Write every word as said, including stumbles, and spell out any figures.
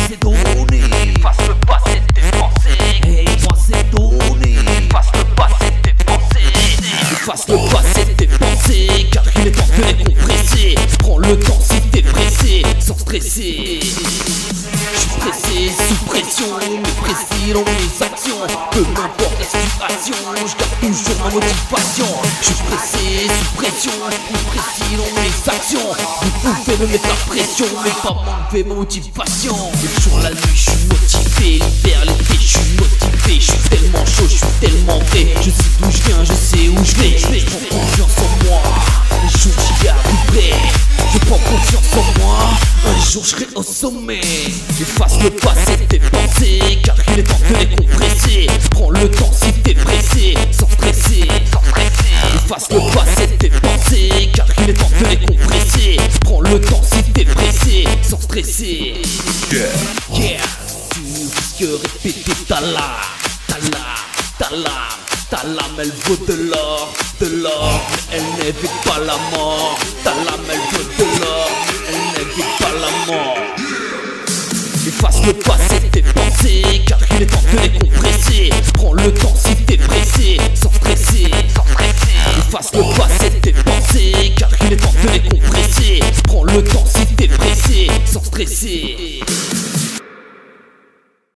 c'est donné. Efface le passé de tes pensées. Hey, moi c'est donné. Efface le passé de tes pensées. Efface le passé de tes pensées, car il est temps de les compresser. Prends le temps si t'es pressé, sans stresser. Je suis pressé, sous pression, mais précis dans mes actions. Peu m'importe la situation, je garde toujours ma motivation. Je suis pressé, sous pression, mais précis dans mes actions. Vous pouvez me mettre la pression, mais pas m'enlever ma motivation. Le jour, la nuit, je suis motivé. L'hiver, l'été, je suis motivé. Je suis tellement chaud, je suis tellement vrai. Je sais d'où je viens, je sais où je vais. Je prends confiance en moi, un jour j'y arriverai. Je prends confiance en moi, un jour je serai au sommet. Efface le passé de tes pensées, car il est temps de les compresser. Prends le temps si t'es pressé, sans stresser, sans stresser. Efface le passé de tes pensées, car il est temps de les compresser. Prends le temps si t'es pressé, sans stresser. Yeah. Yeah. Tu risques répéter ta lame, ta lame, ta lame. Ta lame elle vaut de l'or, de l'or, mais elle n'évite pas la mort. Ta lame elle vaut de l'or, mais elle n'évite pas la mort. Efface le passé de tes pensées, car il est temps de les compresser. Prends le temps si t'es pressé, sans stresser, sans stresser. Efface le passé de tes pensées, car il est temps de les compresser. Prends le temps si t'es pressé, sans stresser.